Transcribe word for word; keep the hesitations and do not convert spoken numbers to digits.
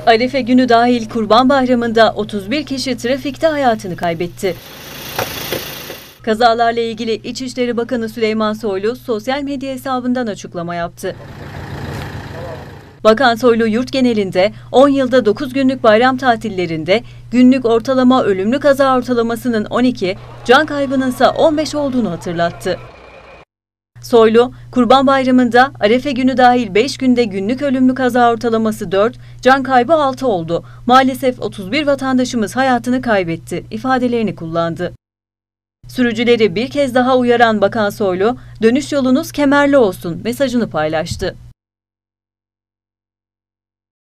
Arefe günü dahil Kurban Bayramı'nda otuz bir kişi trafikte hayatını kaybetti. Kazalarla ilgili İçişleri Bakanı Süleyman Soylu sosyal medya hesabından açıklama yaptı. Bakan Soylu yurt genelinde on yılda dokuz günlük bayram tatillerinde günlük ortalama ölümlü kaza ortalamasının on iki, can kaybının ise on beş olduğunu hatırlattı. Soylu, Kurban Bayramı'nda Arefe günü dahil beş günde günlük ölümlü kaza ortalaması dört, can kaybı altı oldu. Maalesef otuz bir vatandaşımız hayatını kaybetti ifadelerini kullandı. Sürücüleri bir kez daha uyaran Bakan Soylu, dönüş yolunuz kemerli olsun mesajını paylaştı.